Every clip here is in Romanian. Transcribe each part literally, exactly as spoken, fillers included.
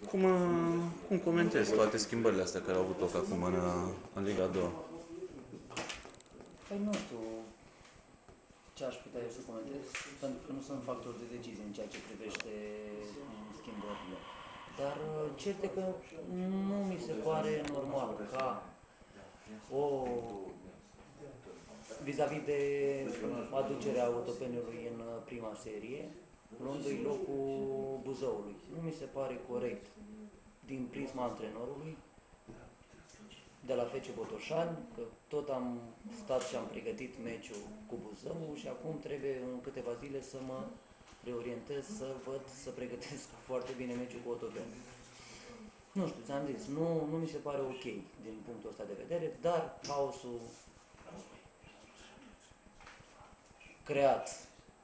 Cum, uh, cum comentezi toate schimbările astea care au avut loc acum în, uh, în Liga a doua? Păi nu știu ce aș putea eu să comentez, pentru că nu sunt factor de decizie în ceea ce privește schimbările. Dar cert e că nu mi se pare normal ca o vis-a-vis de aducerea Otopenului în prima serie, luându-i locul Buzăului. Nu mi se pare corect din prisma antrenorului de la F C Botoșani, că tot am stat și am pregătit meciul cu Buzău și acum trebuie în câteva zile să mă reorientez, să văd, să pregătesc foarte bine meciul cu Otopeni. Nu știu, ți-am zis, nu, nu mi se pare ok din punctul ăsta de vedere, dar haosul creat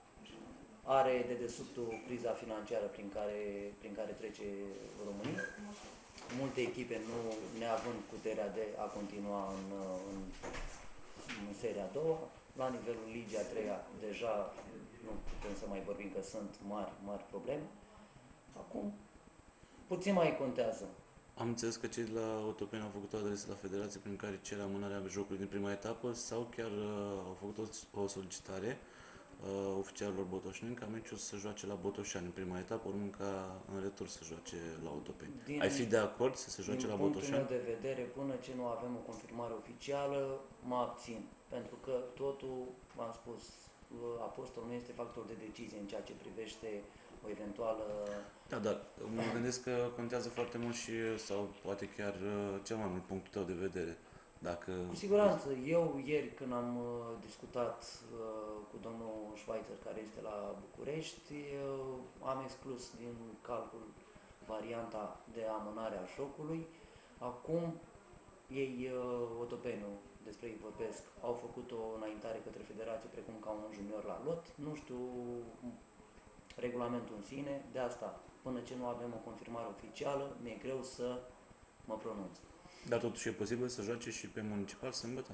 are de dedesubtul criza financiară prin care, prin care trece România. Multe echipe nu neavând puterea de a continua în, în, în seria a doua. La nivelul Ligii a treia deja nu putem să mai vorbim că sunt mari, mari probleme. Acum, puțin mai contează. Am înțeles că cei de la Otopeni au făcut o adresă la Federație prin care cer amânarea jocului din prima etapă sau chiar uh, au făcut o, o solicitare uh, oficialilor botoșeni ca meciul să joace la Botoșani în prima etapă, urmând ca în retur să joace la Otopeni. Din, Ai fi de acord să se joace la Botoșani? Din punctul meu de vedere, până ce nu avem o confirmare oficială, mă abțin. Pentru că totul, v-am spus, Apostol nu este factor de decizie în ceea ce privește o eventuală... Da, dar mă gândesc că contează foarte mult și, sau poate chiar cel mai mult punctul tău de vedere. Dacă... Cu siguranță. Eu ieri când am uh, discutat uh, cu domnul Schweitzer, care este la București, uh, am exclus din calcul varianta de amânare a jocului. Acum ei, uh, Otopeniu, despre ei vorbesc, au făcut o înaintare către federație precum ca un junior la lot. Nu știu regulamentul în sine, de asta, până ce nu avem o confirmare oficială, mi-e greu să mă pronunț. Dar totuși e posibil să joace și pe municipal sâmbătă?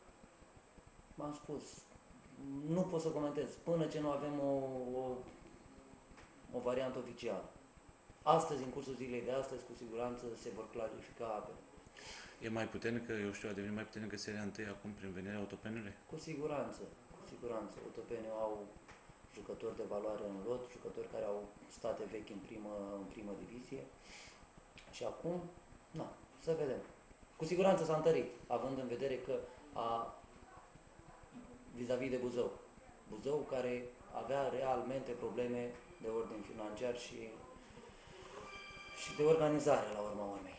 M-am spus, nu pot să comentez până ce nu avem o, o, o variantă oficială. Astăzi, în cursul zilei de astăzi, cu siguranță se vor clarifica apele. E mai puternică, eu știu, a devenit mai puternică seria întâi acum prin venirea Otopenului? Cu siguranță, cu siguranță. Otopenii au jucători de valoare în lot, jucători care au state vechi în primă, în primă divizie. Și acum, na, să vedem. Cu siguranță s-a întărit, având în vedere că a vis-a-vis -vis de Buzău. Buzău care avea realmente probleme de ordin financiar și, și de organizare la urma urmei.